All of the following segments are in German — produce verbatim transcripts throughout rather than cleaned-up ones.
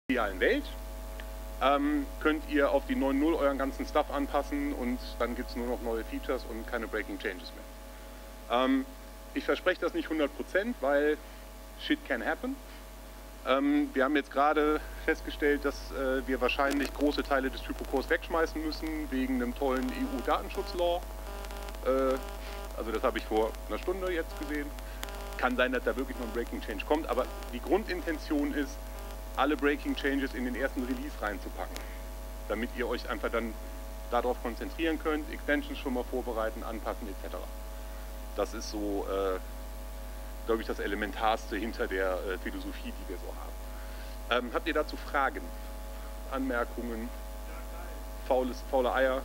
realen Welt. Ähm, könnt ihr auf die neun Punkt null euren ganzen Stuff anpassen und dann gibt es nur noch neue Features und keine Breaking Changes mehr. Ähm, ich verspreche das nicht hundert Prozent, weil shit can happen. Ähm, wir haben jetzt gerade festgestellt, dass äh, wir wahrscheinlich große Teile des Typo-Cores wegschmeißen müssen, wegen einem tollen E U-Datenschutz-Law. Äh, also das habe ich vor einer Stunde jetzt gesehen. Kann sein, dass da wirklich noch ein Breaking Change kommt, aber die Grundintention ist, alle Breaking Changes in den ersten Release reinzupacken, damit ihr euch einfach dann darauf konzentrieren könnt, Extensions schon mal vorbereiten, anpassen et cetera. Das ist so, äh, glaube ich, das Elementarste hinter der äh, Philosophie, die wir so haben. Ähm, habt ihr dazu Fragen, Anmerkungen, faules, faule Eier?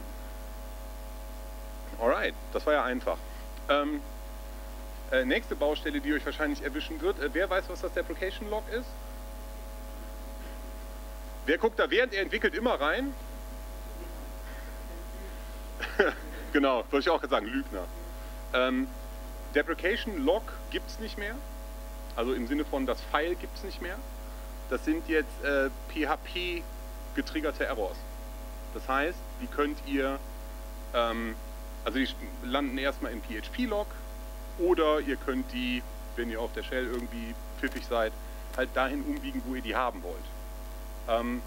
Alright, das war ja einfach. Ähm, äh, nächste Baustelle, die euch wahrscheinlich erwischen wird, äh, wer weiß, was das Deprecation Log ist? Wer guckt da während er entwickelt immer rein? Genau, wollte ich auch sagen, Lügner. Ähm, Deprecation Log gibt es nicht mehr, also im Sinne von das File gibt es nicht mehr. Das sind jetzt äh, P H P getriggerte Errors. Das heißt, die könnt ihr, ähm, also die landen erstmal im P H P Log oder ihr könnt die, wenn ihr auf der Shell irgendwie pfiffig seid, halt dahin umbiegen, wo ihr die haben wollt. Ähm,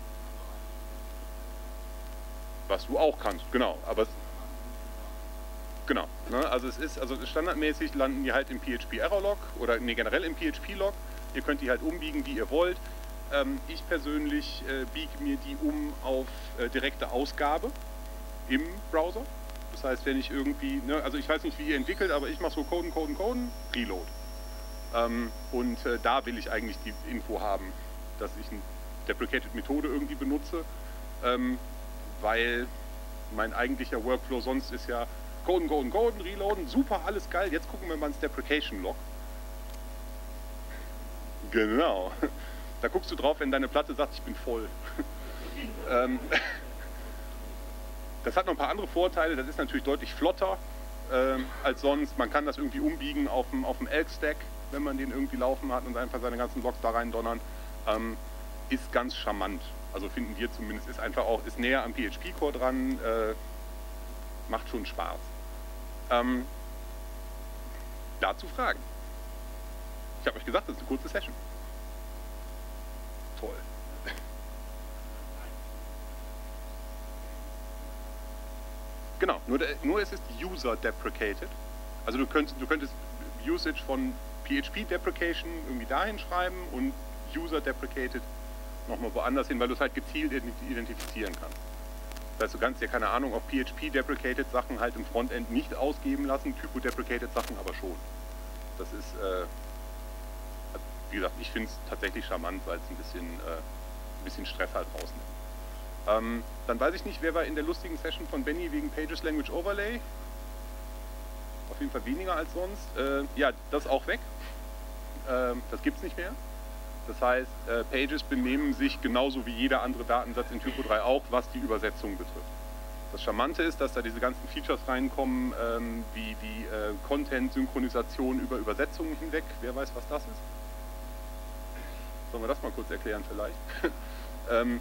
was du auch kannst, genau, aber genau, ne, also es ist, also standardmäßig landen die halt im P H P Error Log oder nee, generell im P H P Log. Ihr könnt die halt umbiegen, wie ihr wollt. Ähm, ich persönlich äh, biege mir die um auf äh, direkte Ausgabe im Browser. Das heißt, wenn ich irgendwie, ne, also ich weiß nicht, wie ihr entwickelt, aber ich mache so Coden, Coden, Coden, Reload. Ähm, und äh, da will ich eigentlich die Info haben, dass ich eine Deprecated Methode irgendwie benutze, ähm, weil mein eigentlicher Workflow sonst ist ja Coden, Coden, Coden, Reloaden, super, alles geil, jetzt gucken wir mal ins Deprecation Log. Genau. Da guckst du drauf, wenn deine Platte sagt, ich bin voll. ähm, das hat noch ein paar andere Vorteile, das ist natürlich deutlich flotter ähm, als sonst. Man kann das irgendwie umbiegen auf dem, auf dem Elk-Stack, wenn man den irgendwie laufen hat und einfach seine ganzen Logs da rein donnern. Ähm, ist ganz charmant. Also finden wir zumindest, ist einfach auch, ist näher am P H P-Core dran, äh, macht schon Spaß. Ähm, dazu Fragen. Ich habe euch gesagt, das ist eine kurze Session. Toll. Genau, nur, nur es ist User-Deprecated. Also du könntest, du könntest Usage von P H P-Deprecation irgendwie dahin schreiben und User-Deprecated nochmal woanders hin, weil du es halt gezielt identifizieren kannst. Das heißt, du kannst ja, keine Ahnung, auf P H P-Deprecated Sachen halt im Frontend nicht ausgeben lassen, Typo-Deprecated Sachen aber schon. Das ist, äh, wie gesagt, ich finde es tatsächlich charmant, weil es ein bisschen, äh, ein bisschen Stress halt rausnimmt. Ähm, dann weiß ich nicht, wer war in der lustigen Session von Benny wegen Pages Language Overlay? Auf jeden Fall weniger als sonst. Äh, ja, das ist auch weg. Äh, das gibt es nicht mehr. Das heißt, äh, Pages benehmen sich genauso wie jeder andere Datensatz in Typo drei auch, was die Übersetzung betrifft. Das Charmante ist, dass da diese ganzen Features reinkommen, ähm, wie, wie äh, Content-Synchronisation über Übersetzungen hinweg. Wer weiß, was das ist? Sollen wir das mal kurz erklären vielleicht? ähm,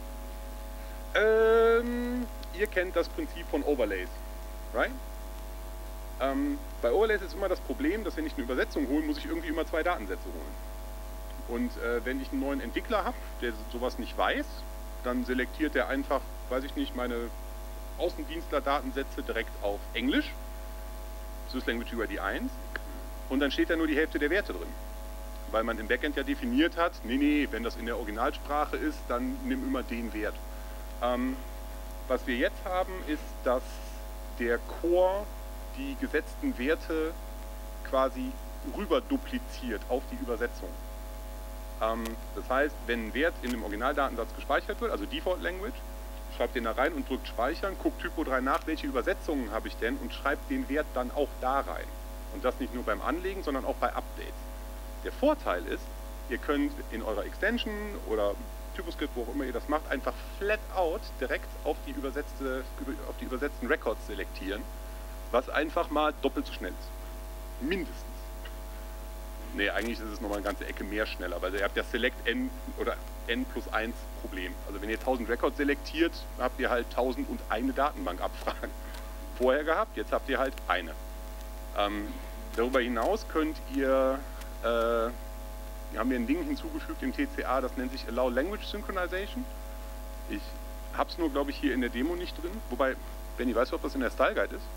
ähm, ihr kennt das Prinzip von Overlays, right? Ähm, bei Overlays ist immer das Problem, dass wenn ich eine Übersetzung hole, muss ich irgendwie immer zwei Datensätze holen. Und äh, wenn ich einen neuen Entwickler habe, der sowas nicht weiß, dann selektiert er einfach, weiß ich nicht, meine Außendienstler-Datensätze direkt auf Englisch, Swiss Language U I D eins, und dann steht da nur die Hälfte der Werte drin. Weil man im Backend ja definiert hat, nee, nee, wenn das in der Originalsprache ist, dann nimm immer den Wert. Ähm, was wir jetzt haben, ist, dass der Core die gesetzten Werte quasi rüber dupliziert auf die Übersetzung. Ähm, das heißt, wenn ein Wert in dem Originaldatensatz gespeichert wird, also Default Language, schreibt den da rein und drückt Speichern, guckt Typo drei nach, welche Übersetzungen habe ich denn und schreibt den Wert dann auch da rein. Und das nicht nur beim Anlegen, sondern auch bei Updates. Der Vorteil ist, ihr könnt in eurer Extension oder Typoscript, wo auch immer ihr das macht, einfach flat out direkt auf die, übersetzte, auf die übersetzten Records selektieren, was einfach mal doppelt so schnell ist. Mindestens. Nee, eigentlich ist es nochmal eine ganze Ecke mehr schneller, weil ihr habt ja Select N oder N plus eins Problem. Also wenn ihr tausend Records selektiert, habt ihr halt tausend und eine Datenbankabfragen vorher gehabt, jetzt habt ihr halt eine. Ähm, darüber hinaus könnt ihr, äh, wir haben hier ein Ding hinzugefügt im T C A, das nennt sich Allow Language Synchronization. Ich hab's nur, glaube ich, hier in der Demo nicht drin, wobei, Benny, weißt du, ob das in der Style Guide ist?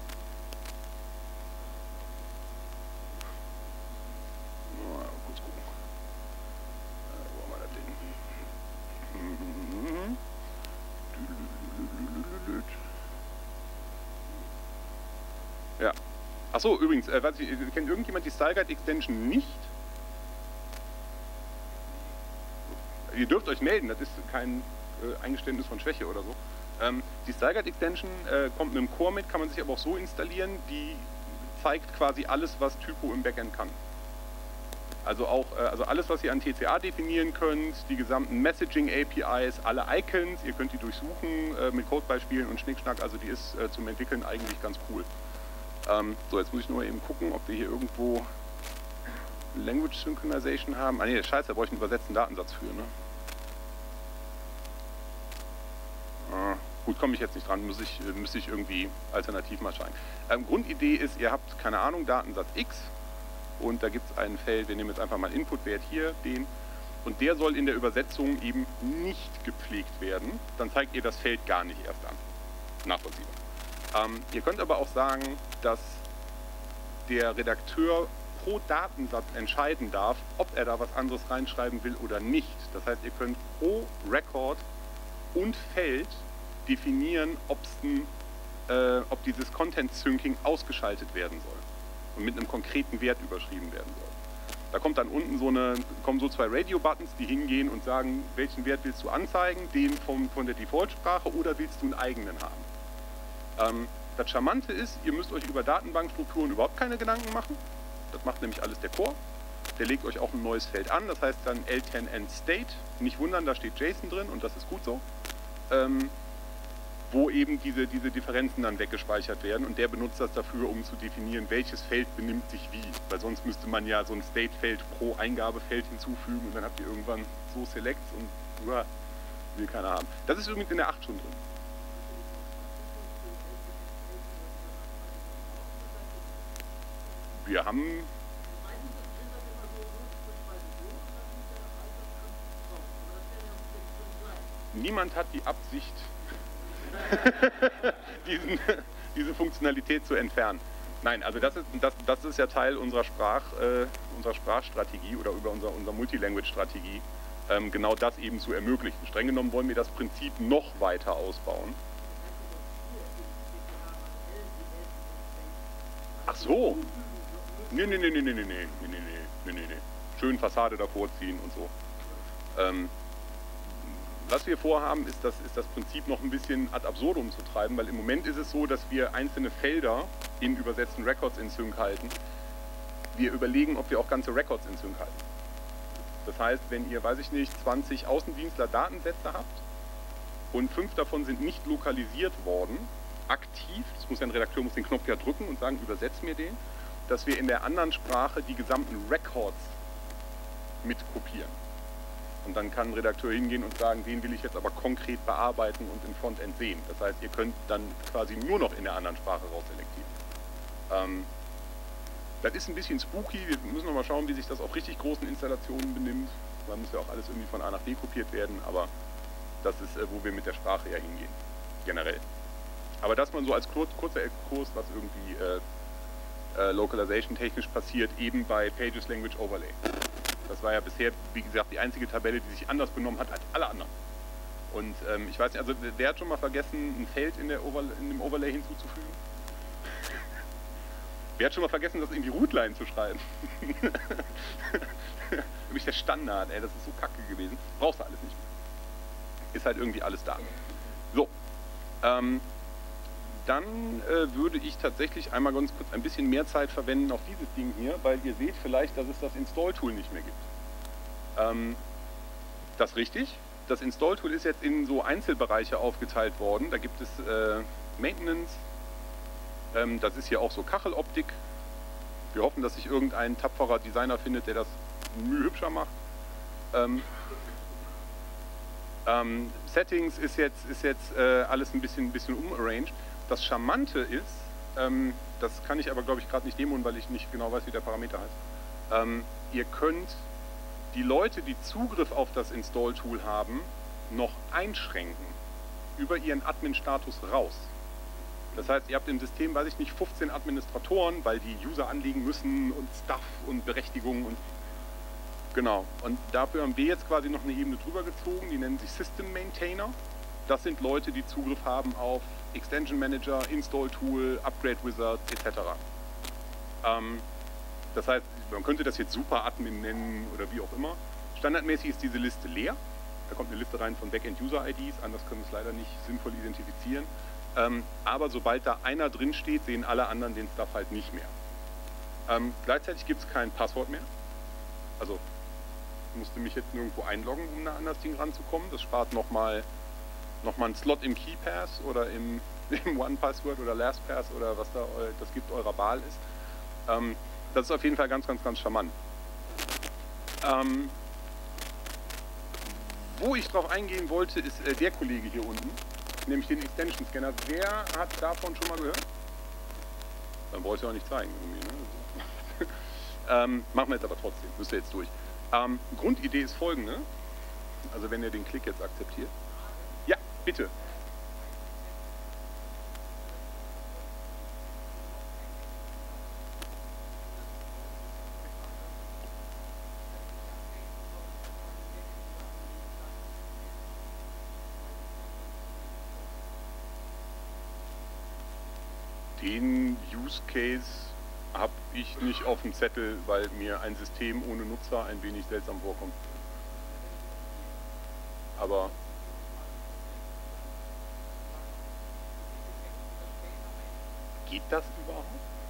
Ja. Achso, übrigens, äh, weiß ich, kennt irgendjemand die Style Guide Extension nicht? Ihr dürft euch melden, das ist kein äh, Eingeständnis von Schwäche oder so. Ähm, die Style Guide Extension äh, kommt mit dem Core mit, kann man sich aber auch so installieren, die zeigt quasi alles, was Typo im Backend kann. Also auch äh, also alles, was ihr an T C A definieren könnt, die gesamten Messaging A P Is, alle Icons, ihr könnt die durchsuchen äh, mit Codebeispielen und Schnickschnack, also die ist äh, zum Entwickeln eigentlich ganz cool. Ähm, so, jetzt muss ich nur eben gucken, ob wir hier irgendwo Language Synchronization haben. Ah ne, scheiße, da brauche ich einen übersetzten Datensatz für, ne? Ah, gut, komme ich jetzt nicht dran, muss ich, äh, müsste ich irgendwie alternativ mal schauen. Ähm, Grundidee ist, ihr habt, keine Ahnung, Datensatz X und da gibt es ein Feld, wir nehmen jetzt einfach mal Inputwert hier, den, und der soll in der Übersetzung eben nicht gepflegt werden. Dann zeigt ihr das Feld gar nicht erst an. Nachvollziehbar. Ähm, ihr könnt aber auch sagen, dass der Redakteur pro Datensatz entscheiden darf, ob er da was anderes reinschreiben will oder nicht. Das heißt, ihr könnt pro Record und Feld definieren, ob's ein, äh, ob dieses Content Syncing ausgeschaltet werden soll und mit einem konkreten Wert überschrieben werden soll. Da kommt dann unten so eine, kommen so zwei Radio-Buttons, die hingehen und sagen, welchen Wert willst du anzeigen, den vom, von der Default-Sprache oder willst du einen eigenen haben. Ähm, das Charmante ist, ihr müsst euch über Datenbankstrukturen überhaupt keine Gedanken machen. Das macht nämlich alles der Core. Der legt euch auch ein neues Feld an, das heißt dann L zehn N State. Nicht wundern, da steht JSON drin und das ist gut so. Ähm, wo eben diese, diese Differenzen dann weggespeichert werden und der benutzt das dafür, um zu definieren, welches Feld benimmt sich wie. Weil sonst müsste man ja so ein State-Feld pro Eingabefeld hinzufügen und dann habt ihr irgendwann so Selects und uah, will keiner haben. Das ist übrigens in der acht schon drin. Wir haben... Niemand hat die Absicht, diesen, diese Funktionalität zu entfernen. Nein, also das ist, das, das ist ja Teil unserer, Sprach, äh, unserer Sprachstrategie oder über unser, unserer Multilanguage-Strategie, ähm, genau das eben zu ermöglichen. Streng genommen wollen wir das Prinzip noch weiter ausbauen. Ach so. Nee, nee, nee, nee, nee, nee, nee, nee, nee, nee, nee, nee. Schön Fassade davor ziehen und so. Ähm, was wir vorhaben, ist das, ist das Prinzip noch ein bisschen ad absurdum zu treiben, weil im Moment ist es so, dass wir einzelne Felder in übersetzten Records in Sync halten. Wir überlegen, ob wir auch ganze Records in Sync halten. Das heißt, wenn ihr, weiß ich nicht, zwanzig Außendienstler Datensätze habt und fünf davon sind nicht lokalisiert worden, aktiv, das muss ja ein Redakteur muss den Knopf ja drücken und sagen, übersetzt mir den, dass wir in der anderen Sprache die gesamten Records mit kopieren. Und dann kann ein Redakteur hingehen und sagen, den will ich jetzt aber konkret bearbeiten und im Frontend sehen. Das heißt, ihr könnt dann quasi nur noch in der anderen Sprache rausselektieren. Ähm, das ist ein bisschen spooky, wir müssen noch mal schauen, wie sich das auf richtig großen Installationen benimmt. Da muss ja auch alles irgendwie von A nach B kopiert werden, aber das ist, äh, wo wir mit der Sprache ja hingehen, generell. Aber das man so als kur kurzer Exkurs, was irgendwie äh, äh, Localization technisch passiert, eben bei Pages Language Overlay. Das war ja bisher, wie gesagt, die einzige Tabelle, die sich anders benommen hat als alle anderen. Und ähm, ich weiß nicht, also wer hat schon mal vergessen, ein Feld in, der Overlay, in dem Overlay hinzuzufügen? Wer hat schon mal vergessen, das in die Rootline zu schreiben? Nämlich der Standard, ey, das ist so kacke gewesen. Brauchst du alles nicht mehr. Ist halt irgendwie alles da. So, ähm, dann äh, würde ich tatsächlich einmal ganz kurz ein bisschen mehr Zeit verwenden auf dieses Ding hier, weil ihr seht vielleicht, dass es das Install-Tool nicht mehr gibt. Ähm, das ist richtig. Das Install-Tool ist jetzt in so Einzelbereiche aufgeteilt worden. Da gibt es äh, Maintenance, ähm, das ist hier auch so Kacheloptik. Wir hoffen, dass sich irgendein tapferer Designer findet, der das müh hübscher macht. Ähm, ähm, Settings ist jetzt, ist jetzt äh, alles ein bisschen, ein bisschen umarranged. Das Charmante ist, ähm, das kann ich aber glaube ich gerade nicht demonen, weil ich nicht genau weiß, wie der Parameter heißt. Ähm, ihr könnt die Leute, die Zugriff auf das Install-Tool haben, noch einschränken über ihren Admin-Status raus. Das heißt, ihr habt im System, weiß ich nicht, fünfzehn Administratoren, weil die User anlegen müssen und Stuff und Berechtigungen und genau. Und dafür haben wir jetzt quasi noch eine Ebene drüber gezogen, die nennen sich System Maintainer. Das sind Leute, die Zugriff haben auf Extension Manager, Install Tool, Upgrade Wizard et cetera. Ähm, das heißt, man könnte das jetzt Super Admin nennen oder wie auch immer. Standardmäßig ist diese Liste leer. Da kommt eine Liste rein von Backend User I Ds, anders können wir es leider nicht sinnvoll identifizieren. Ähm, aber sobald da einer drin steht, sehen alle anderen den Stuff halt nicht mehr. Ähm, gleichzeitig gibt es kein Passwort mehr. Also ich musste mich jetzt nirgendwo einloggen, um an das Ding ranzukommen. Das spart nochmal noch mal einen Slot im KeyPass oder im, im OnePassword oder LastPass oder was da das gibt eurer Wahl ist. Ähm, das ist auf jeden Fall ganz, ganz, ganz charmant. Ähm, wo ich drauf eingehen wollte, ist äh, der Kollege hier unten. Nämlich den Extension Scanner. Wer hat davon schon mal gehört? Dann brauche ich es ja auch nicht zeigen. Ne? ähm, machen wir jetzt aber trotzdem. Müsst ihr jetzt durch. Ähm, Grundidee ist folgende. Also wenn ihr den Klick jetzt akzeptiert. Ja, bitte. Den Use Case habe ich nicht auf dem Zettel, weil mir ein System ohne Nutzer ein wenig seltsam vorkommt. Aber geht das überhaupt?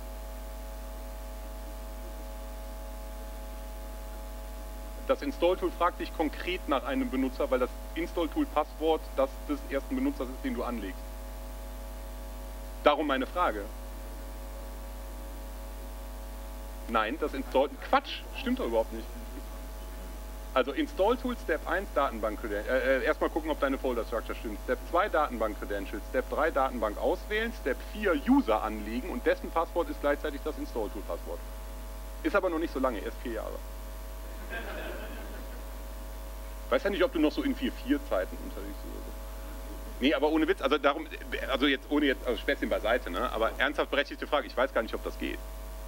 Das Install-Tool fragt dich konkret nach einem Benutzer, weil das Install-Tool-Passwort das des ersten Benutzers ist, den du anlegst. Darum meine Frage. Nein, das Install... Quatsch, stimmt doch überhaupt nicht. Also Install Tool, Step eins, Datenbank Credentials. Äh, äh, erstmal gucken, ob deine Folder Structure stimmt. Step zwei, Datenbank Credentials. Step drei, Datenbank auswählen. Step vier, User anlegen und dessen Passwort ist gleichzeitig das Install Tool Passwort. Ist aber noch nicht so lange, erst vier Jahre. Weiß ja nicht, ob du noch so in vier Punkt vier Zeiten unterwegs bist. Nee, aber ohne Witz, also darum, also jetzt ohne jetzt, also Späßchen beiseite, ne? Aber ernsthaft berechtigte Frage, ich weiß gar nicht, ob das geht.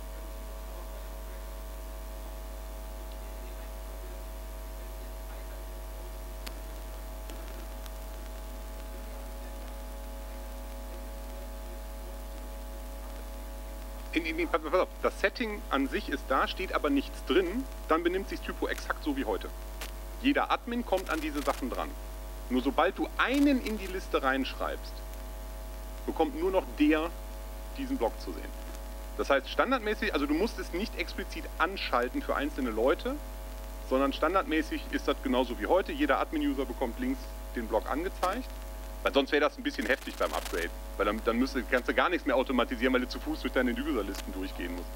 In, in, in, pass auf, das Setting an sich ist da, steht aber nichts drin, dann benimmt sich Typo exakt so wie heute. Jeder Admin kommt an diese Sachen dran. Nur sobald du einen in die Liste reinschreibst, bekommt nur noch der diesen Block zu sehen. Das heißt standardmäßig, also du musst es nicht explizit anschalten für einzelne Leute, sondern standardmäßig ist das genauso wie heute. Jeder Admin-User bekommt links den Block angezeigt, weil sonst wäre das ein bisschen heftig beim Upgrade. Weil dann, dann müsste, kannst du gar nichts mehr automatisieren, weil du zu Fuß durch deine Userlisten durchgehen musst.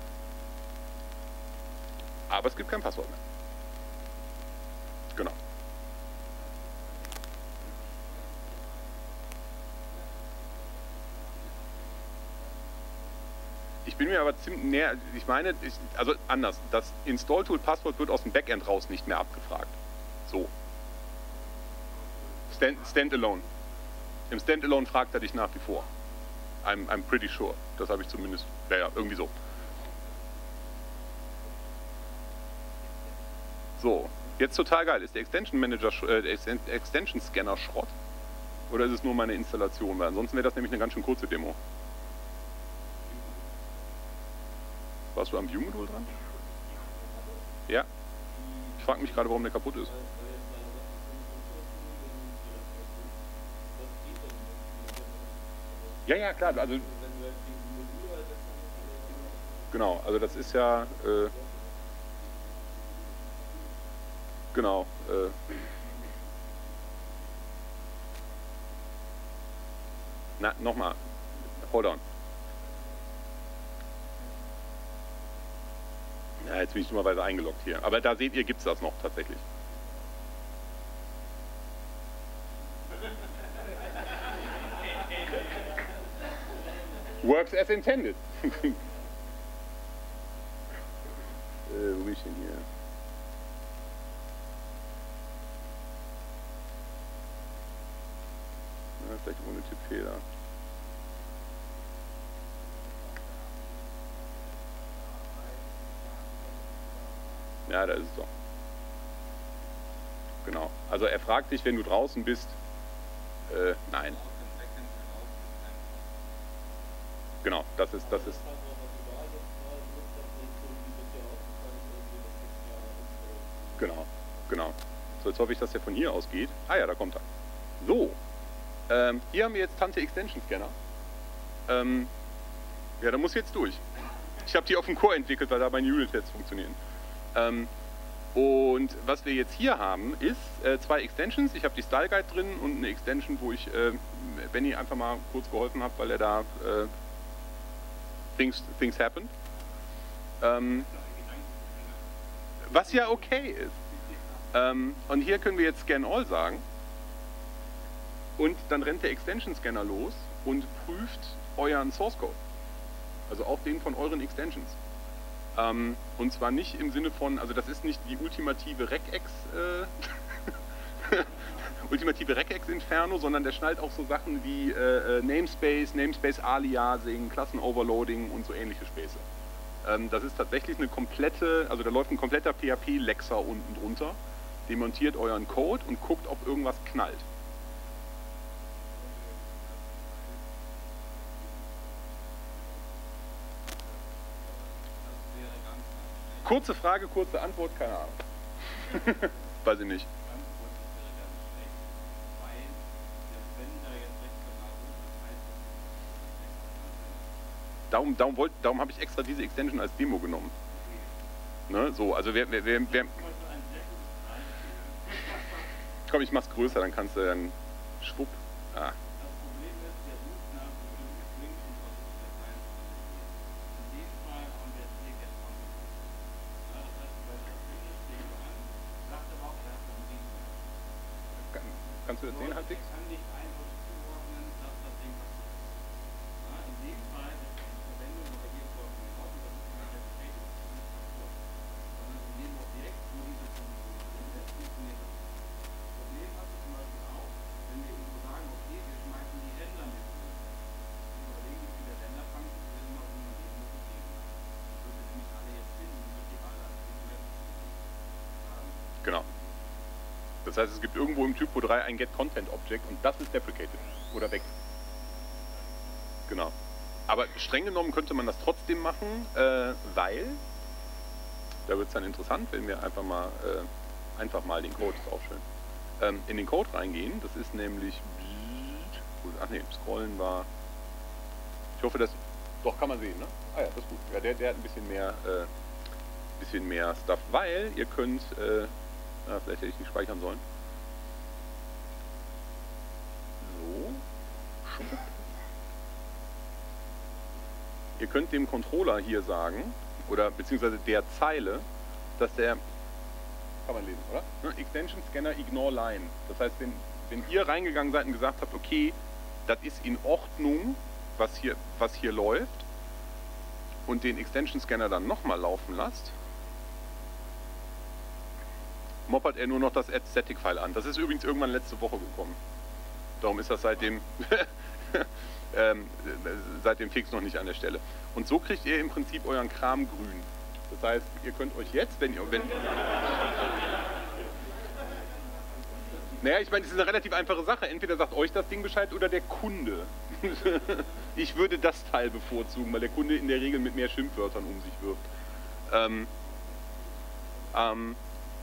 Aber es gibt kein Passwort mehr. Genau. Ich bin mir aber ziemlich näher, ich meine, ich, also anders, das Install-Tool-Passwort wird aus dem Backend raus nicht mehr abgefragt. So. Stand, Standalone. Im Standalone fragt er dich nach wie vor. I'm, I'm pretty sure. Das habe ich zumindest, ja, ja, irgendwie so. So, jetzt total geil. Ist der Extension Manager, äh, der Extension Scanner Schrott? Oder ist es nur meine Installation? Weil ansonsten wäre das nämlich eine ganz schön kurze Demo. Warst du am View-Modul dran? Ja. Ich frage mich gerade, warum der kaputt ist. Ja, ja, klar. Also genau, also das ist ja äh, genau. Äh, na, nochmal. Hold on. Ja, jetzt bin ich dummerweise eingeloggt hier. Aber da seht ihr, gibt es das noch tatsächlich. Works as intended. äh, wo bin ich denn hier? Ja, vielleicht ohne Tippfehler. Ja, da ist es doch. Genau. Also er fragt dich, wenn du draußen bist. Äh, nein. Genau, das ist, das ist. Genau, genau. So, jetzt hoffe ich, dass der von hier aus geht. Ah ja, da kommt er. So. Ähm, hier haben wir jetzt Tante Extension Scanner. Ähm, ja, da muss jetzt durch. Ich habe die auf dem Core entwickelt, weil da meine Unit-Tests funktionieren. Ähm, und was wir jetzt hier haben, ist äh, zwei Extensions. Ich habe die Style Guide drin und eine Extension, wo ich äh, Benny einfach mal kurz geholfen habe, weil er da äh, things, things happen. Ähm, was ja okay ist. Ähm, und hier können wir jetzt Scan All sagen. Und dann rennt der Extension Scanner los und prüft euren Source Code. Also auch den von euren Extensions. Ähm, und zwar nicht im Sinne von, also das ist nicht die ultimative Regex äh, ultimative Regex Inferno, sondern der schnallt auch so Sachen wie äh, Namespace, Namespace Aliasing, Klassenoverloading und so ähnliche Späße. Ähm, das ist tatsächlich eine komplette, also da läuft ein kompletter P H P-Lexer unten drunter, demontiert euren Code und guckt, ob irgendwas knallt. Kurze Frage, kurze Antwort, keine Ahnung. Weiß ich nicht. Darum, darum, wollt, darum habe ich extra diese Extension als Demo genommen. Ne, so, also wer, wer, wer, wer Komm, ich mach's größer, dann kannst du dann schwupp. Ah. Kannst du das sehen, halbwegs? Ich kann nicht einfach zuordnen, dass das Ding was ist. Ja, in dem Fall ist die Verwendung aber hier vorgekommen, das ist keine Reputation, sondern in dem Objekt, wo diese Funktion sind, jetzt funktioniert das. Das Problem hast du zum Beispiel auch, wenn wir irgendwo sagen, okay, wir schmeißen die Ränder mit. Überlegen, wie viele Ränderfunktionen wir noch in der Demo gegeben haben. Das würde nämlich alle jetzt finden, die die alle als Dokument haben. Genau. Das heißt, es gibt irgendwo im Typo drei ein GetContentObject und das ist deprecated oder weg. Genau. Aber streng genommen könnte man das trotzdem machen, äh, weil, da wird es dann interessant, wenn wir einfach mal, äh, einfach mal den Code, ist auch schön, ähm, in den Code reingehen. Das ist nämlich, ach nee, Scrollen war, ich hoffe, das, doch kann man sehen, ne? Ah ja, das ist gut. Ja, der, der hat ein bisschen mehr, äh, bisschen mehr Stuff, weil ihr könnt, äh, ja, vielleicht hätte ich nicht speichern sollen. So. Ihr könnt dem Controller hier sagen, oder beziehungsweise der Zeile, dass der, kann man lesen, oder? Ne? Extension Scanner Ignore Line. Das heißt, wenn, wenn ihr reingegangen seid und gesagt habt, okay, das ist in Ordnung, was hier, was hier läuft, und den Extension Scanner dann nochmal laufen lasst, moppert er nur noch das Add-Static-File an. Das ist übrigens irgendwann letzte Woche gekommen. Darum ist das seitdem, ähm, seitdem fix noch nicht an der Stelle. Und so kriegt ihr im Prinzip euren Kram grün. Das heißt, ihr könnt euch jetzt, wenn ihr... Wenn naja, ich meine, das ist eine relativ einfache Sache. Entweder sagt euch das Ding Bescheid oder der Kunde. Ich würde das Teil bevorzugen, weil der Kunde in der Regel mit mehr Schimpfwörtern um sich wirft. Ähm... Ähm...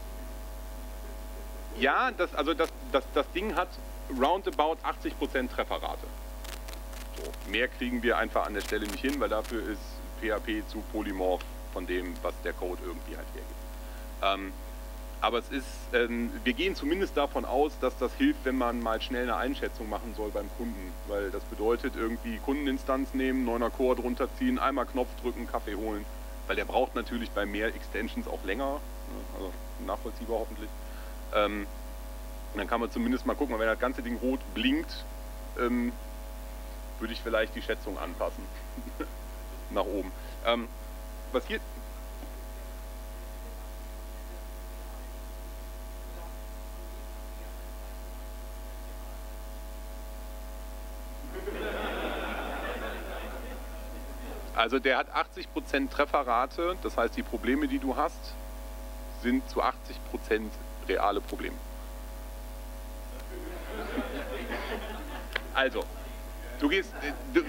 Ja, das, also das, das, das Ding hat roundabout achtzig Prozent Trefferrate. So, mehr kriegen wir einfach an der Stelle nicht hin, weil dafür ist P H P zu polymorph von dem, was der Code irgendwie halt hergibt. Ähm, aber es ist, ähm, wir gehen zumindest davon aus, dass das hilft, wenn man mal schnell eine Einschätzung machen soll beim Kunden. Weil das bedeutet irgendwie Kundeninstanz nehmen, neuner Core drunter ziehen, einmal Knopf drücken, Kaffee holen, weil der braucht natürlich bei mehr Extensions auch länger, ne? Also nachvollziehbar hoffentlich. Ähm, und dann kann man zumindest mal gucken, wenn das ganze Ding rot blinkt, ähm, würde ich vielleicht die Schätzung anpassen. Nach oben. Ähm, was hier... Also der hat achtzig Prozent Trefferrate, das heißt die Probleme, die du hast, sind zu achtzig Prozent reale Probleme. Also, du gehst... Äh, du,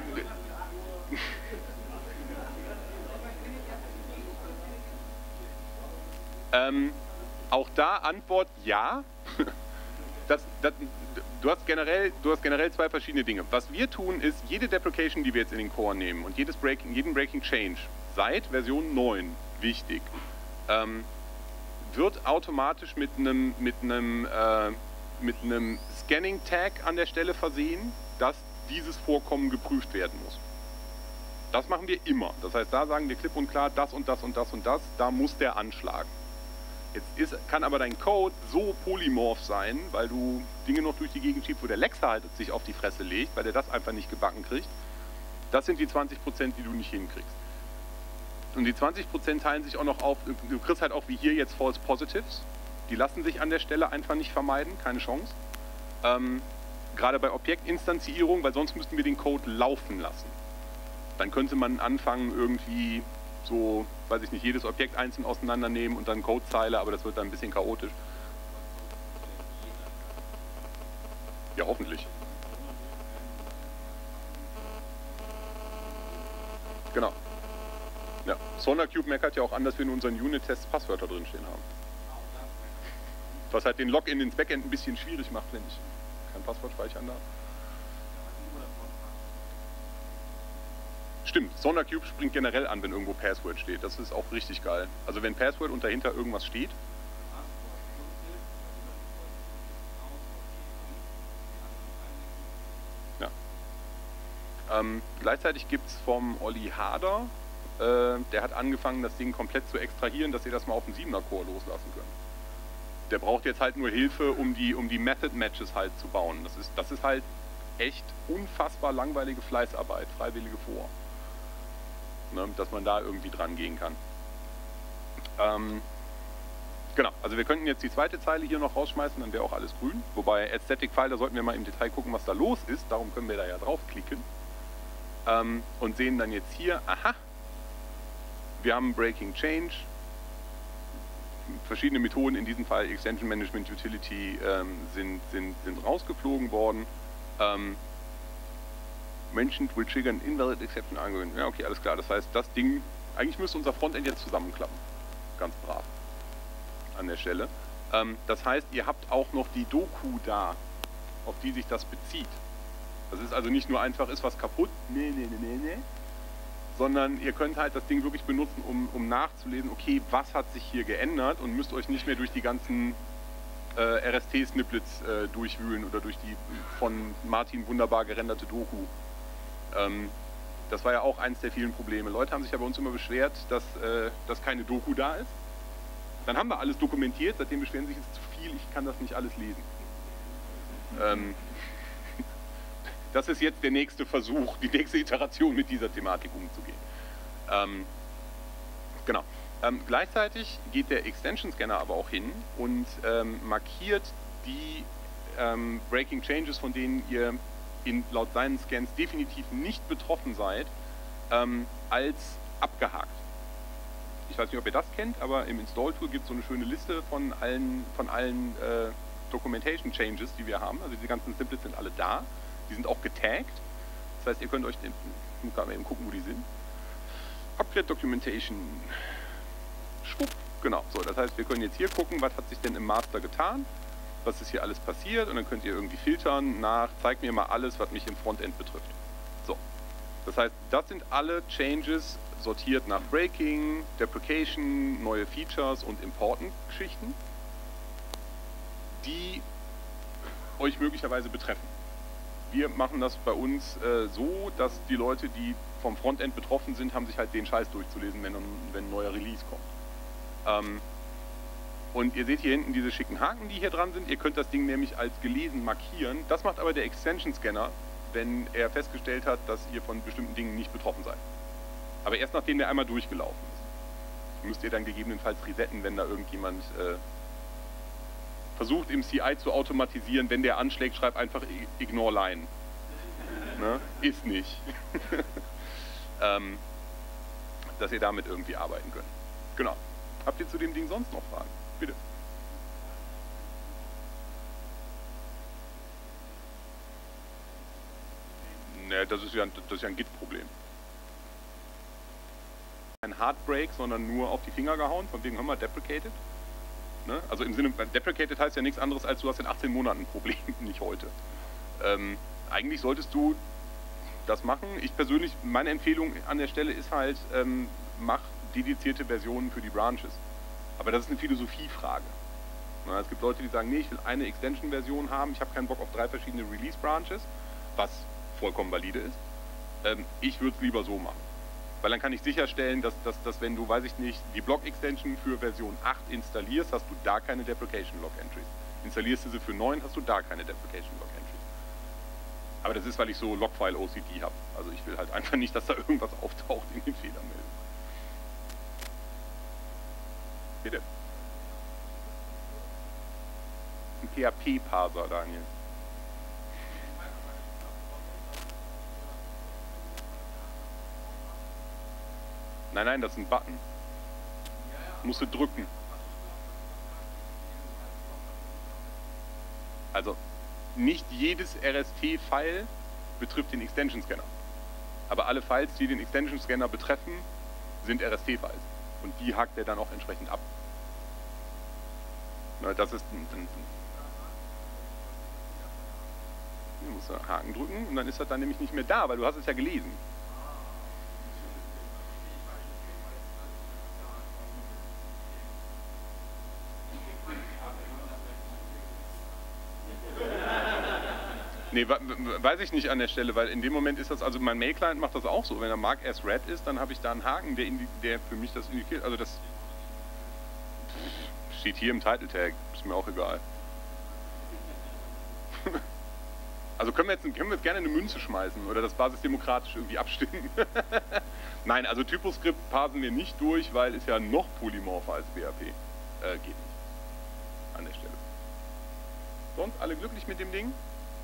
ähm, auch da Antwort ja. Das, das, du, hast generell, du hast generell zwei verschiedene Dinge. Was wir tun ist, jede Deprecation, die wir jetzt in den Core nehmen und jedes Breaking, jeden Breaking Change seit Version neun, wichtig, ähm, wird automatisch mit einem, mit einem, äh, mit einem Scanning-Tag an der Stelle versehen, dass dieses Vorkommen geprüft werden muss. Das machen wir immer. Das heißt, da sagen wir klipp und klar, das und das und das und das, da muss der anschlagen. Jetzt ist, kann aber dein Code so polymorph sein, weil du Dinge noch durch die Gegend schiebst, wo der Lexer halt sich auf die Fresse legt, weil der das einfach nicht gebacken kriegt. Das sind die zwanzig Prozent, die du nicht hinkriegst. Und die zwanzig Prozent teilen sich auch noch auf, du kriegst halt auch wie hier jetzt False Positives. Die lassen sich an der Stelle einfach nicht vermeiden, keine Chance. Ähm, gerade bei Objektinstanzierung, weil sonst müssten wir den Code laufen lassen. Dann könnte man anfangen irgendwie so, weiß ich nicht, jedes Objekt einzeln auseinandernehmen und dann Codezeile, aber das wird dann ein bisschen chaotisch. Ja, hoffentlich. Genau. Ja, SonarCube meckert ja auch an, dass wir in unseren Unit-Tests Passwörter drinstehen haben. Was halt den Login ins Backend ein bisschen schwierig macht, wenn ich kein Passwort speichern darf. Stimmt, SonarCube springt generell an, wenn irgendwo Password steht. Das ist auch richtig geil. Also wenn Password und dahinter irgendwas steht. Ja. Ähm, gleichzeitig gibt es vom Olli Hader, äh, der hat angefangen, das Ding komplett zu extrahieren, dass ihr das mal auf dem siebener Core loslassen könnt. Der braucht jetzt halt nur Hilfe, um die, um die Method-Matches halt zu bauen. Das ist, das ist halt echt unfassbar langweilige Fleißarbeit, freiwillige vor. Ne, dass man da irgendwie dran gehen kann. Ähm, genau, also wir könnten jetzt die zweite Zeile hier noch rausschmeißen, dann wäre auch alles grün. Wobei Aesthetic File, da sollten wir mal im Detail gucken, was da los ist. Darum können wir da ja draufklicken. Ähm, und sehen dann jetzt hier, aha, wir haben Breaking Change. Verschiedene Methoden, in diesem Fall Extension Management Utility, ähm, sind, sind, sind rausgeflogen worden. Ähm, Mentioned will trigger an invalid exception angewöhnen. Ja, okay, alles klar. Das heißt, das Ding, eigentlich müsste unser Frontend jetzt zusammenklappen. Ganz brav. An der Stelle. Ähm, das heißt, ihr habt auch noch die Doku da, auf die sich das bezieht. Das ist also nicht nur einfach, ist was kaputt, nee, nee, nee, nee, nee. Sondern ihr könnt halt das Ding wirklich benutzen, um, um nachzulesen, okay, was hat sich hier geändert und müsst euch nicht mehr durch die ganzen äh, R S T-Snippets äh, durchwühlen oder durch die von Martin wunderbar gerenderte Doku. Ähm, das war ja auch eins der vielen Probleme. Leute haben sich ja bei uns immer beschwert, dass, äh, dass keine Doku da ist. Dann haben wir alles dokumentiert, seitdem beschweren sich, es ist zu viel, ich kann das nicht alles lesen. Ähm, das ist jetzt der nächste Versuch, die nächste Iteration mit dieser Thematik umzugehen. Ähm, genau. Ähm, gleichzeitig geht der Extension Scanner aber auch hin und ähm, markiert die ähm, Breaking Changes, von denen ihr in, laut seinen Scans definitiv nicht betroffen seid, ähm, als abgehakt. Ich weiß nicht, ob ihr das kennt, aber im Install-Tool gibt es so eine schöne Liste von allen, von allen äh, Documentation Changes, die wir haben. Also die ganzen Snippets sind alle da. Die sind auch getaggt. Das heißt, ihr könnt euch, den, ich muss gerade mal eben gucken, wo die sind. Upgrade Documentation. Schwupp. Genau. So, das heißt, wir können jetzt hier gucken, was hat sich denn im Master getan. Was ist hier alles passiert und dann könnt ihr irgendwie filtern nach, zeigt mir mal alles, was mich im Frontend betrifft. So, das heißt, das sind alle Changes sortiert nach Breaking, Deprecation, neue Features und Important-Geschichten, die euch möglicherweise betreffen. wir machen das bei uns äh, so, dass die Leute, die vom Frontend betroffen sind, haben sich halt den Scheiß durchzulesen, wenn, wenn ein neuer Release kommt. Ähm, und ihr seht hier hinten diese schicken Haken, die hier dran sind. Ihr könnt das Ding nämlich als gelesen markieren. Das macht aber der Extension Scanner, wenn er festgestellt hat, dass ihr von bestimmten Dingen nicht betroffen seid. Aber erst nachdem der einmal durchgelaufen ist. Müsst ihr dann gegebenenfalls resetten, wenn da irgendjemand äh, versucht im C I zu automatisieren, wenn der anschlägt, schreibt einfach Ignore Line. Ne? Ist nicht. ähm, dass ihr damit irgendwie arbeiten könnt. Genau. Habt ihr zu dem Ding sonst noch Fragen? Bitte. Ne, das ist ja, das ist ja ein Git-Problem. Kein Hardbreak, sondern nur auf die Finger gehauen, von wegen haben wir deprecated. Ne? Also im Sinne, deprecated heißt ja nichts anderes, als du hast in achtzehn Monaten ein Problem, nicht heute. Ähm, eigentlich solltest du das machen. Ich persönlich, meine Empfehlung an der Stelle ist halt, ähm, mach dedizierte Versionen für die Branches. Aber das ist eine Philosophiefrage. Na, es gibt Leute, die sagen, nee, ich will eine Extension-Version haben, ich habe keinen Bock auf drei verschiedene Release-Branches, was vollkommen valide ist. Ähm, ich würde es lieber so machen. Weil dann kann ich sicherstellen, dass, dass, dass wenn du, weiß ich nicht, die Block-Extension für Version acht installierst, hast du da keine Deprecation-Log-Entries. Installierst du sie für neun, hast du da keine Deprecation-Log-Entries. Aber das ist, weil ich so Logfile-O C D habe. Also ich will halt einfach nicht, dass da irgendwas auftaucht in den Fehlermeldungen. Bitte. Ein P H P-Parser, Daniel. Nein, nein, das ist ein Button. Musst du drücken. Also, nicht jedes R S T-File betrifft den Extension Scanner. Aber alle Files, die den Extension Scanner betreffen, sind R S T-Files. Und die hakt er dann auch entsprechend ab. Na, das ist ein, ein, hier musst du Haken drücken und dann ist das dann nämlich nicht mehr da, weil du hast es ja gelesen. Nee, weiß ich nicht an der Stelle, weil in dem Moment ist das, also mein Mail-Client macht das auch so, wenn der Mark as Red ist, dann habe ich da einen Haken, der, der für mich das indiziert, also das steht hier im Title-Tag, ist mir auch egal. Also können wir, jetzt, können wir jetzt gerne eine Münze schmeißen oder das basisdemokratisch irgendwie abstimmen. Nein, also Typoskript parsen wir nicht durch, weil ist ja noch polymorpher als P H P. Äh, geht nicht. An der Stelle. Sonst alle glücklich mit dem Ding?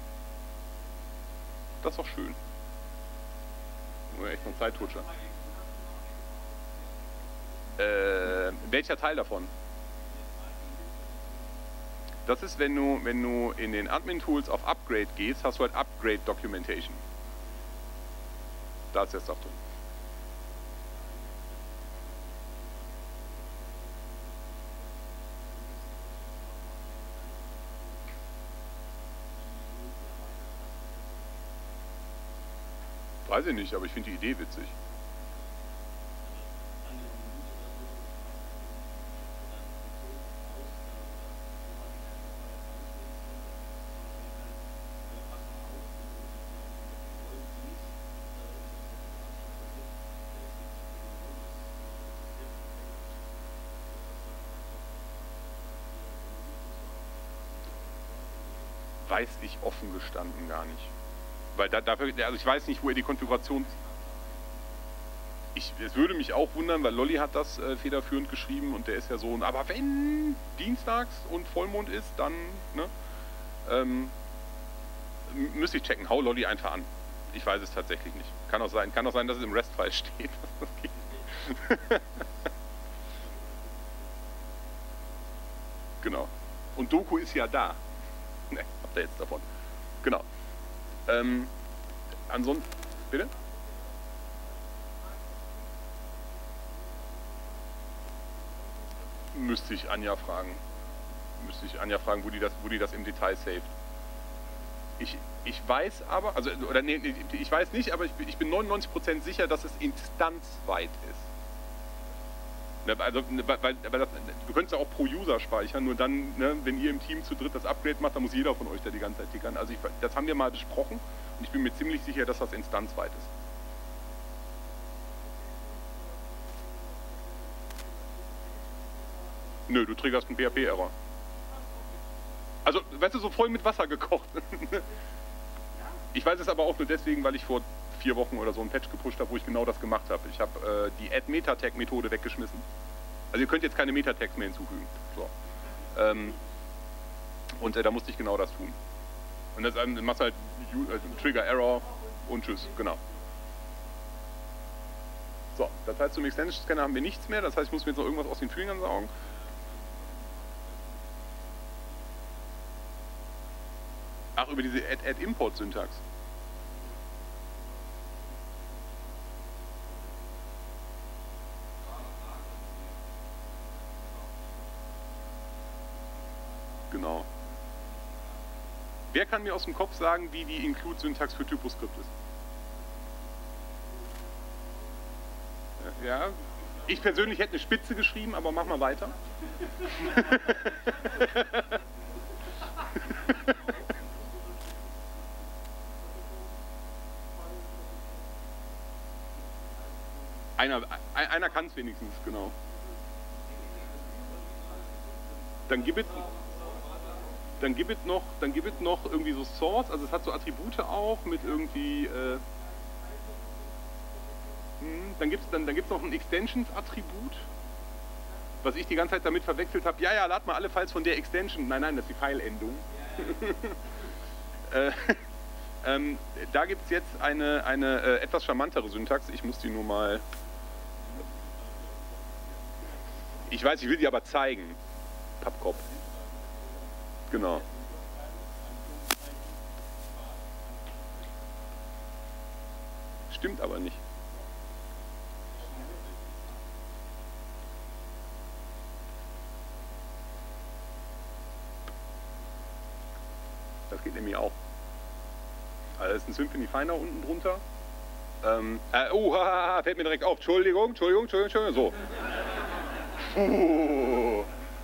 Das ist doch schön. Nur echt noch Zeittutscher. Äh, welcher Teil davon? Das ist, wenn du, wenn du in den Admin-Tools auf Upgrade gehst, hast du halt Upgrade Documentation. Da ist jetzt auch drin. Weiß ich nicht, aber ich finde die Idee witzig. Weiß ich offen gestanden gar nicht. Weil da, dafür, also ich weiß nicht, wo er die Konfiguration... Ich, es würde mich auch wundern, weil Lolli hat das äh, federführend geschrieben und der ist ja so, aber wenn dienstags und Vollmond ist, dann, ne, ähm, müsste ich checken, hau Lolli einfach an. Ich weiß es tatsächlich nicht. Kann auch sein, kann auch sein, dass es im REST-File steht, was das geht. Genau. Und Doku ist ja da. Ne, habt ihr jetzt davon. Genau. Ähm, ansonsten, bitte? Müsste ich Anja fragen. Müsste ich Anja fragen, wo die das, wo die das im Detail saved. Ich, ich weiß aber, also, oder nee, ich weiß nicht, aber ich, ich bin neunundneunzig Prozent sicher, dass es instanzweit ist. Ne, also, ne, weil, weil das, du könntest ja auch pro User speichern, nur dann, ne, wenn ihr im Team zu dritt das Upgrade macht, dann muss jeder von euch da die ganze Zeit tickern. Also ich, das haben wir mal besprochen und ich bin mir ziemlich sicher, dass das instanzweit ist. Nö, du triggerst einen P H P-Error. Also, weißt du, so voll mit Wasser gekocht. Ich weiß es aber auch nur deswegen, weil ich vor vier Wochen oder so einen Patch gepusht habe, wo ich genau das gemacht habe. Ich habe äh, die Add-Meta-Tag-Methode weggeschmissen. Also ihr könnt jetzt keine Meta-Tags mehr hinzufügen. So. Ähm, und äh, da musste ich genau das tun. Und das ähm, machst halt äh, Trigger-Error und tschüss, genau. So, das heißt, zum Extension-Scanner haben wir nichts mehr. Das heißt, ich muss mir jetzt noch irgendwas aus den Fingern saugen. Ach, über diese Add-Import-Syntax. Genau. Wer kann mir aus dem Kopf sagen, wie die Include-Syntax für TypoScript ist? Ja, ich persönlich hätte eine Spitze geschrieben, aber mach mal weiter. Einer, einer kann es wenigstens, genau. Dann gibt es, dann gibt es noch, dann gibt es noch irgendwie so Source, also es hat so Attribute auch mit irgendwie. Äh, dann gibt es dann, dann gibt's noch ein Extensions-Attribut, was ich die ganze Zeit damit verwechselt habe. Ja, ja, lad mal alle Files von der Extension. Nein, nein, das ist die File-Endung. äh, ähm, da gibt es jetzt eine, eine äh, etwas charmantere Syntax. Ich muss die nur mal. Ich weiß, ich will die aber zeigen. Pappkopf. Genau. Stimmt aber nicht. Das geht nämlich auch. Also ist ein Symphony Finder unten drunter. Ähm, äh, oh, haha, fällt mir direkt auf. Entschuldigung, Entschuldigung, Entschuldigung, Entschuldigung. So. Uh.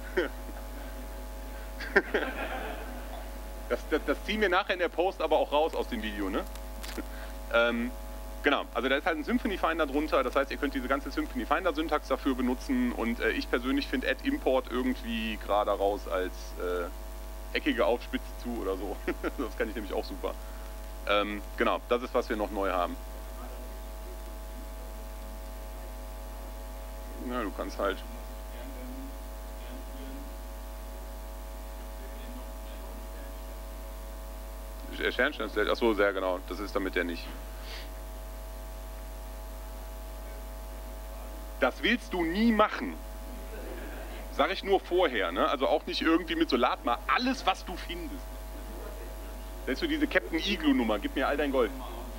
Das, das, das ziehen wir nachher in der Post aber auch raus aus dem Video, ne? ähm, genau, also da ist halt ein Symphony Finder drunter, das heißt, ihr könnt diese ganze Symphony Finder Syntax dafür benutzen und äh, ich persönlich finde Add Import irgendwie gerade raus als äh, eckige Aufspitze zu oder so. Das kann ich nämlich auch super. Ähm, genau, das ist, was wir noch neu haben. Ja, du kannst halt. Sternstern, achso, sehr genau, das ist damit der nicht. Das willst du nie machen. Sag ich nur vorher, ne? Also auch nicht irgendwie mit so, lad mal alles, was du findest. Das ist so diese Captain Igloo Nummer, gib mir all dein Gold.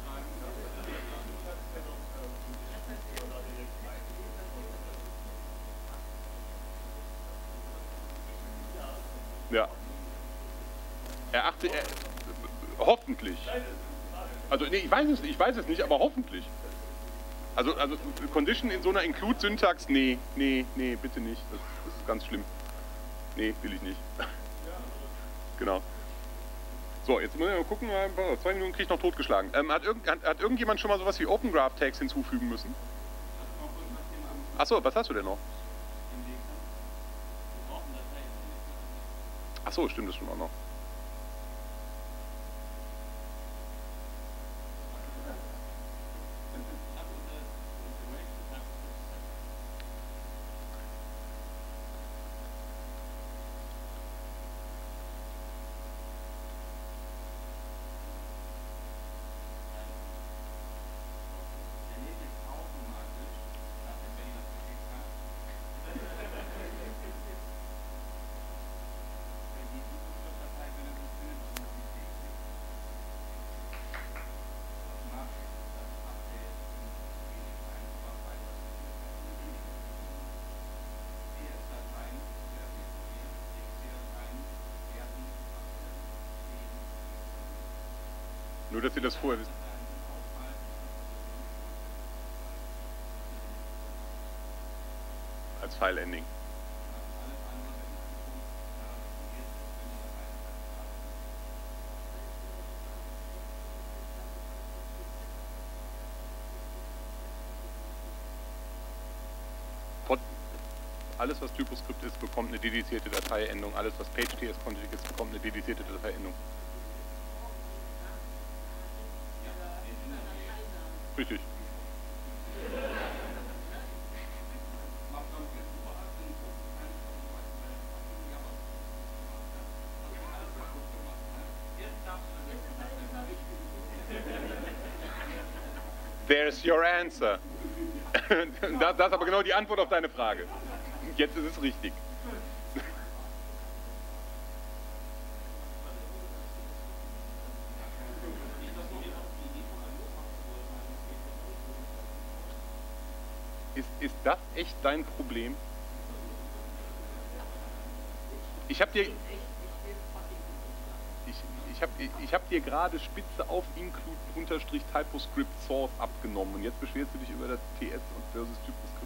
Ja. Er achte, er, hoffentlich. Also, nee, ich weiß es nicht, ich weiß es nicht, aber hoffentlich. Also, also Condition in so einer Include-Syntax, nee, nee, nee, bitte nicht. Das, das ist ganz schlimm. Nee, will ich nicht. Genau. So, jetzt müssen wir mal gucken, zwei Minuten kriege ich noch totgeschlagen. Ähm, hat, irgend, hat, hat irgendjemand schon mal sowas wie Open Graph Tags hinzufügen müssen? Achso, was hast du denn noch? Achso, stimmt, das schon auch noch. Nur, dass ihr das vorher wisst. Als als File-Ending. Alles, was Typoscript ist, bekommt eine dedizierte Dateiendung. Alles, was Page.ts-Config ist, bekommt eine dedizierte Dateiendung. Richtig. There's your answer. Das, das ist aber genau die Antwort auf deine Frage. Jetzt ist es richtig. Ist, ist das echt dein Problem? Ich habe dir... Ich, ich habe ich hab dir gerade Spitze auf include-typoscript source abgenommen und jetzt beschwerst du dich über das T S und versus Typoscript.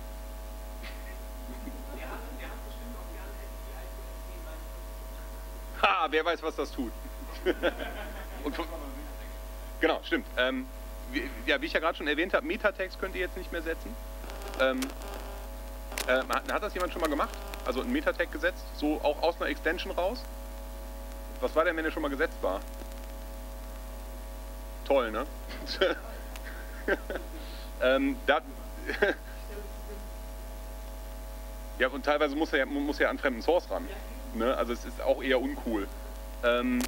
Ha, wer weiß, was das tut. Und, genau, stimmt. Ähm, wie, ja, wie ich ja gerade schon erwähnt habe, Meta-Tags könnt ihr jetzt nicht mehr setzen. Ähm, äh, hat das jemand schon mal gemacht? Also ein Meta-Tag gesetzt, so auch aus einer Extension raus? Was war denn, wenn er schon mal gesetzt war? Toll, ne? ähm, da ja, und teilweise muss er ja, muss er an fremden Source ran. Ne? Also es ist auch eher uncool. Ähm,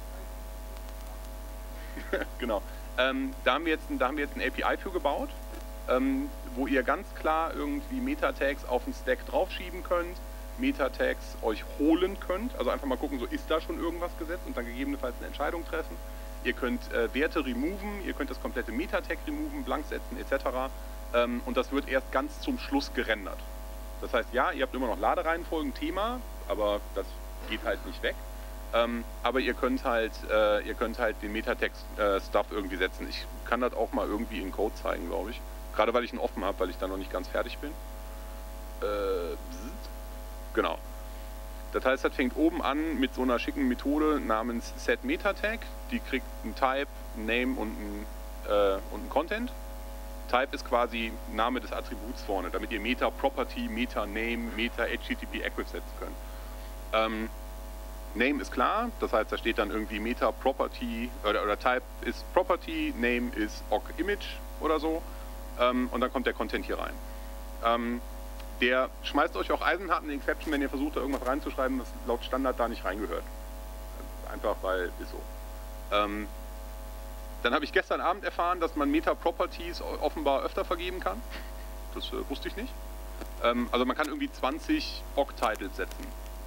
genau. Ähm, da, haben wir jetzt, da haben wir jetzt ein A P I für gebaut, ähm, wo ihr ganz klar irgendwie Meta-Tags auf den Stack draufschieben könnt, Meta-Tags euch holen könnt, also einfach mal gucken, so ist da schon irgendwas gesetzt und dann gegebenenfalls eine Entscheidung treffen. Ihr könnt äh, Werte removen, ihr könnt das komplette Meta-Tag removen, blank setzen et cetera. Ähm, und das wird erst ganz zum Schluss gerendert. Das heißt, ja, ihr habt immer noch Ladereihenfolgen, Thema, aber das geht halt nicht weg. Ähm, aber ihr könnt halt, äh, ihr könnt halt den Metatext-Stuff äh, irgendwie setzen. Ich kann das auch mal irgendwie in Code zeigen, glaube ich. Gerade weil ich ihn offen habe, weil ich da noch nicht ganz fertig bin. Äh, genau. Das heißt, das fängt oben an mit so einer schicken Methode namens setMetaTag. Die kriegt ein Type, ein Name und ein, äh, und ein Content. Type ist quasi Name des Attributs vorne, damit ihr Meta-Property, Meta-Name, Meta-H T T P-Active setzen könnt. Ähm, Name ist klar, das heißt, da steht dann irgendwie Meta-Property oder, oder Type ist Property, Name ist Occ-Image oder so. Ähm, und dann kommt der Content hier rein. Ähm, der schmeißt euch auch eisenhart in die Exception, wenn ihr versucht, da irgendwas reinzuschreiben, das laut Standard da nicht reingehört. Einfach weil, ist so. Ähm, dann habe ich gestern Abend erfahren, dass man Meta-Properties offenbar öfter vergeben kann. Das äh, wusste ich nicht. Ähm, also man kann irgendwie zwanzig Occ-Titles setzen.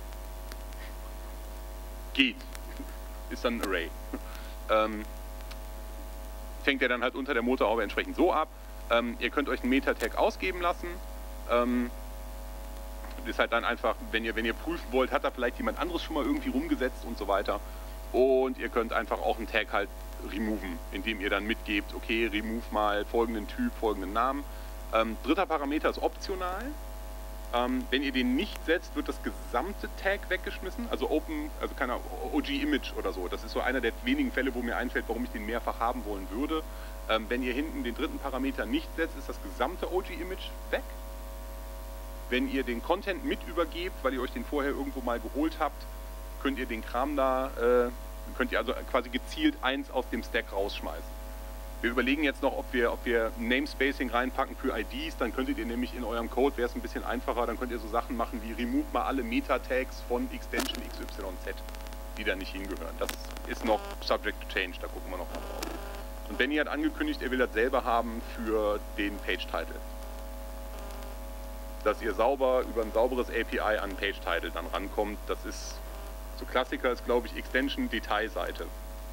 Geht. Ist dann ein Array. ähm, fängt er dann halt unter der Motorhaube entsprechend so ab. Ähm, ihr könnt euch einen Meta-Tag ausgeben lassen. Ähm, ist halt dann einfach, wenn ihr, wenn ihr prüfen wollt, hat da vielleicht jemand anderes schon mal irgendwie rumgesetzt und so weiter. Und ihr könnt einfach auch einen Tag halt removen, indem ihr dann mitgebt, okay, remove mal folgenden Typ, folgenden Namen. Ähm, dritter Parameter ist optional. Ähm, wenn ihr den nicht setzt, wird das gesamte Tag weggeschmissen, also Open, also keine O G-Image oder so. Das ist so einer der wenigen Fälle, wo mir einfällt, warum ich den mehrfach haben wollen würde. Ähm, wenn ihr hinten den dritten Parameter nicht setzt, ist das gesamte O G-Image weg. Wenn ihr den Content mit übergebt, weil ihr euch den vorher irgendwo mal geholt habt, könnt ihr den Kram da, äh, könnt ihr also quasi gezielt eins aus dem Stack rausschmeißen. Wir überlegen jetzt noch, ob wir, ob wir Namespacing reinpacken für I Ds, dann könntet ihr nämlich in eurem Code, wäre es ein bisschen einfacher, dann könnt ihr so Sachen machen wie remove mal alle Meta-Tags von Extension X Y Z, die da nicht hingehören. Das ist noch subject to change, da gucken wir noch mal drauf. Und Benny hat angekündigt, er will das selber haben für den Page-Title. Dass ihr sauber über ein sauberes A P I an Page-Title dann rankommt, das ist, so Klassiker ist glaube ich Extension Detailseite.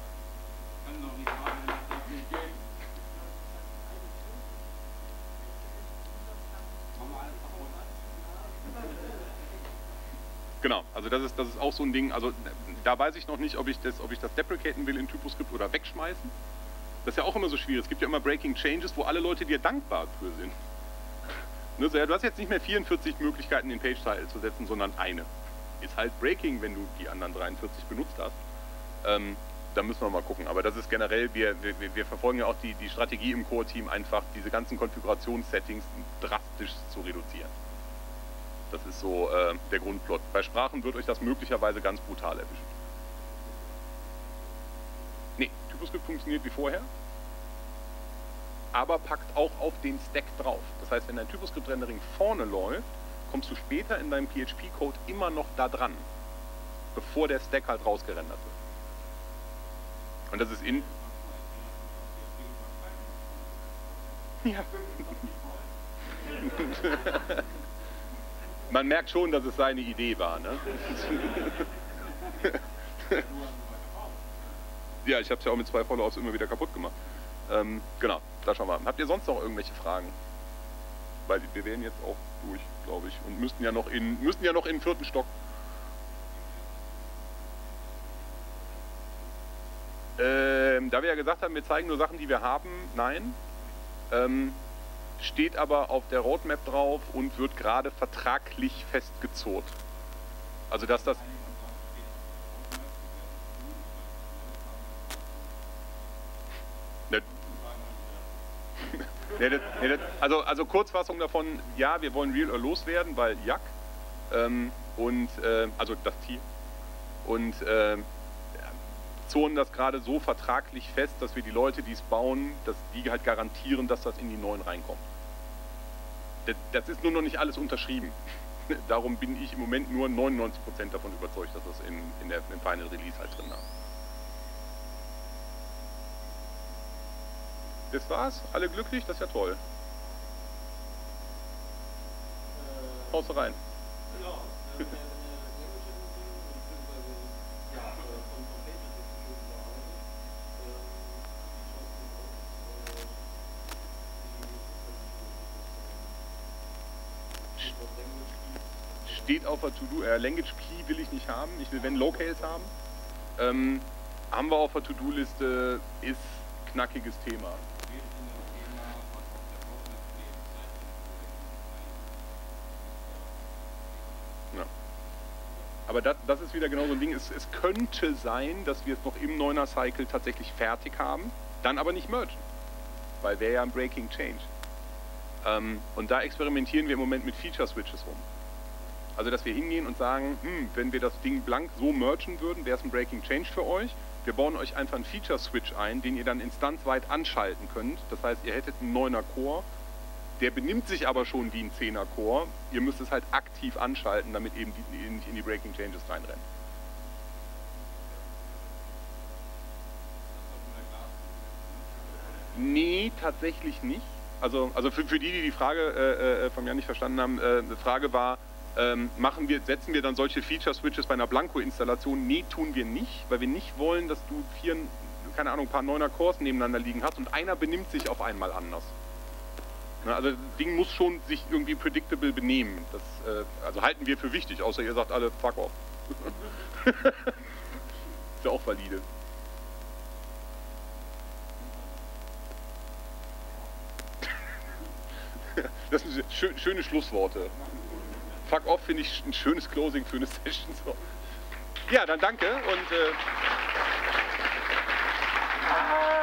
Genau, also das ist, das ist auch so ein Ding, also da weiß ich noch nicht, ob ich das, ob ich das deprecaten will in Typoscript oder wegschmeißen. Das ist ja auch immer so schwierig, es gibt ja immer Breaking Changes, wo alle Leute dir dankbar für sind. Ne, du hast jetzt nicht mehr vierundvierzig Möglichkeiten, den Page-Title zu setzen, sondern eine. Ist halt Breaking, wenn du die anderen dreiundvierzig benutzt hast. Ähm, da müssen wir mal gucken. Aber das ist generell, wir, wir, wir verfolgen ja auch die, die Strategie im Core-Team, einfach diese ganzen Konfigurationssettings drastisch zu reduzieren. Das ist so äh, der Grundplot. Bei Sprachen wird euch das möglicherweise ganz brutal erwischen. Nee, TypoScript funktioniert wie vorher, aber packt auch auf den Stack drauf. Das heißt, wenn dein TypoScript-Rendering vorne läuft, kommst du später in deinem P H P-Code immer noch da dran, bevor der Stack halt rausgerendert wird. Und das ist in... Ja. Man merkt schon, dass es seine Idee war, ne? Ja, ich habe es ja auch mit zwei Follow-ups immer wieder kaputt gemacht. Ähm, genau, da schauen wir mal. Habt ihr sonst noch irgendwelche Fragen? Weil wir wären jetzt auch durch, glaube ich, und müssten ja noch in müssten ja noch in den vierten Stock. Ähm, da wir ja gesagt haben, wir zeigen nur Sachen, die wir haben, nein. Ähm, steht aber auf der Roadmap drauf und wird gerade vertraglich festgezurrt. Also dass das... Ne, ne, das, ne, das, also, also Kurzfassung davon, ja, wir wollen Real loswerden, weil Jack ähm, und, äh, also das Tier, und äh, zonen das gerade so vertraglich fest, dass wir die Leute, die es bauen, dass die halt garantieren, dass das in die neuen reinkommt. Das, das ist nur noch nicht alles unterschrieben. Darum bin ich im Moment nur neunundneunzig Prozent davon überzeugt, dass das in, in der, im Final Release halt drin ist. Das war's? Alle glücklich? Das ist ja toll. Äh, Haust rein. Ja. Steht auf der To-Do, äh, Language Key will ich nicht haben, ich will wenn Locales haben. Ähm, haben wir auf der To-Do-Liste, ist knackiges Thema. Ja. Aber das, das ist wieder genau so ein Ding, es, es könnte sein, dass wir es noch im neuner Cycle tatsächlich fertig haben, dann aber nicht mergen, weil wäre ja ein Breaking Change. Ähm, und da experimentieren wir im Moment mit Feature-Switches rum. Also, dass wir hingehen und sagen, hm, wenn wir das Ding blank so mergen würden, wäre es ein Breaking Change für euch. Wir bauen euch einfach einen Feature-Switch ein, den ihr dann instanzweit anschalten könnt. Das heißt, ihr hättet einen neuner Core, der benimmt sich aber schon wie ein zehner Core. Ihr müsst es halt aktiv anschalten, damit eben die, nicht in die Breaking Changes reinrennen. Nee, tatsächlich nicht. Also, also für, für die, die die Frage äh, von mir nicht verstanden haben, äh, eine Frage war, ähm, machen wir, setzen wir dann solche Feature-Switches bei einer Blanco-Installation? Nee, tun wir nicht, weil wir nicht wollen, dass du vier, keine Ahnung, ein paar neuner Cores nebeneinander liegen hast und einer benimmt sich auf einmal anders. Na, also das Ding muss schon sich irgendwie predictable benehmen. Das äh, also halten wir für wichtig, außer ihr sagt alle, fuck off. Ist ja auch valide. Das sind schön, schöne Schlussworte. Fuck off finde ich ein schönes Closing für eine Session. So. Ja, dann danke und... Äh